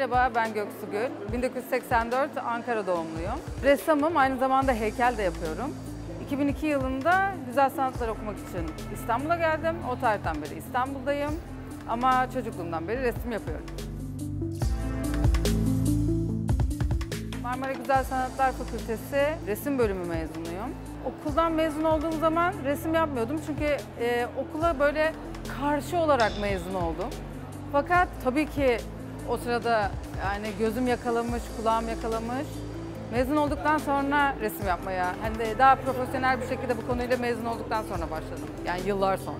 Merhaba, ben Göksu Gül. 1984 Ankara doğumluyum. Ressamım, aynı zamanda heykel de yapıyorum. 2002 yılında güzel sanatlar okumak için İstanbul'a geldim. O tarihten beri İstanbul'dayım ama çocukluğumdan beri resim yapıyorum. Marmara Güzel Sanatlar Fakültesi resim bölümü mezunuyum. Okuldan mezun olduğum zaman resim yapmıyordum çünkü okula böyle karşı olarak mezun oldum. Fakat tabii ki o sırada yani gözüm yakalamış, kulağım yakalamış. Mezun olduktan sonra resim yapmaya, hani de daha profesyonel bir şekilde bu konuyla mezun olduktan sonra başladım. Yani yıllar sonra.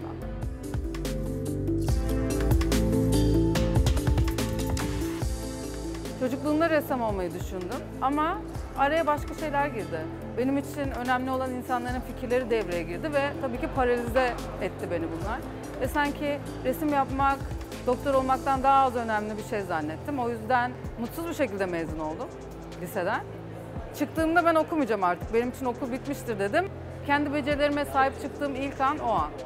Çocukluğumda ressam olmayı düşündüm ama araya başka şeyler girdi. Benim için önemli olan insanların fikirleri devreye girdi ve tabii ki paralize etti beni bunlar. Ve sanki resim yapmak, doktor olmaktan daha az önemli bir şey zannettim. O yüzden mutsuz bir şekilde mezun oldum liseden. Çıktığımda ben okumayacağım artık, benim için okul bitmiştir dedim. Kendi becerilerime sahip çıktığım ilk an o an.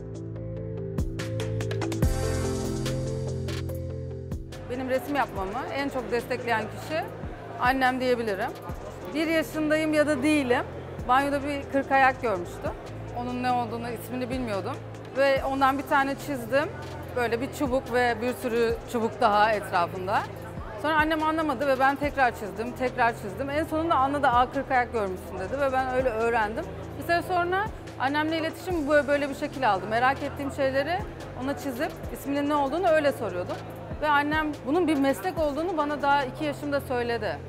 Benim resim yapmamı en çok destekleyen kişi annem diyebilirim. 1 yaşındayım ya da değilim. Banyoda bir kırkayak görmüştüm. Onun ne olduğunu, ismini bilmiyordum. Ve ondan bir tane çizdim. Böyle bir çubuk ve bir sürü çubuk daha etrafında. Sonra annem anlamadı ve ben tekrar çizdim, tekrar çizdim. En sonunda anladı, kırkayak görmüşsün dedi ve ben öyle öğrendim. Bir süre sonra annemle iletişim böyle bir şekil aldı. Merak ettiğim şeyleri ona çizip isminin ne olduğunu öyle soruyordum. Ve annem bunun bir meslek olduğunu bana daha 2 yaşımda söyledi.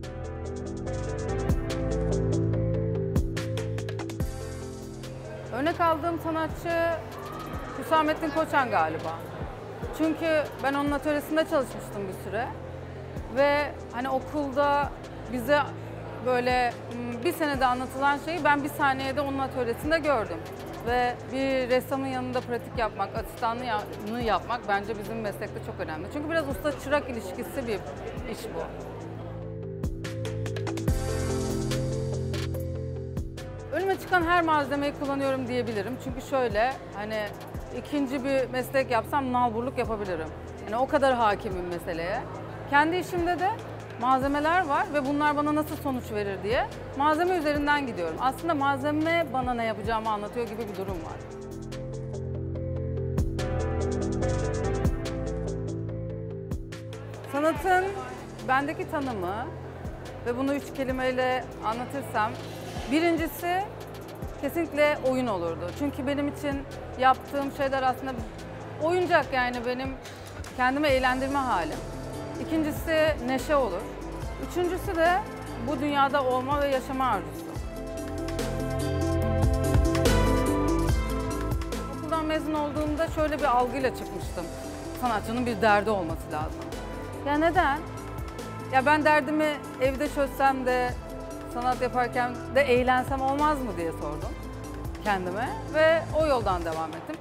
Örnek aldığım sanatçı Hüsamettin Koçan galiba. Çünkü ben onun atölyesinde çalışmıştım bir süre. Ve hani okulda bize böyle bir senede anlatılan şeyi ben bir saniyede onun atölyesinde gördüm. Ve bir ressamın yanında pratik yapmak, asistanlığını yapmak bence bizim meslekte çok önemli. Çünkü biraz usta-çırak ilişkisi bir iş bu. Önüme çıkan her malzemeyi kullanıyorum diyebilirim. Çünkü şöyle, hani ikinci bir meslek yapsam nalburluk yapabilirim. Yani o kadar hakimim meseleye. Kendi işimde de malzemeler var ve bunlar bana nasıl sonuç verir diye malzeme üzerinden gidiyorum. Aslında malzeme bana ne yapacağımı anlatıyor gibi bir durum var. Sanatın bendeki tanımı ve bunu 3 kelimeyle anlatırsam, birincisi kesinlikle oyun olurdu. Çünkü benim için yaptığım şeyler aslında oyuncak, yani benim kendimi eğlendirme halim. İkincisi neşe olur. Üçüncüsü de bu dünyada olma ve yaşama arzusu. Okuldan mezun olduğumda şöyle bir algıyla çıkmıştım. Sanatçının bir derdi olması lazım. Ya neden? Ya ben derdimi evde çözsem de sanat yaparken de eğlensem olmaz mı diye sordum kendime ve o yoldan devam ettim.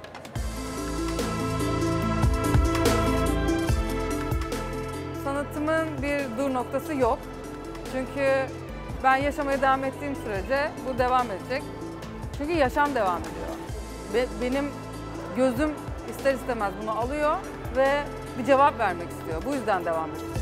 Sanatımın bir dur noktası yok. Çünkü ben yaşamaya devam ettiğim sürece bu devam edecek. Çünkü yaşam devam ediyor. Ve benim gözüm ister istemez bunu alıyor ve bir cevap vermek istiyor. Bu yüzden devam ediyor.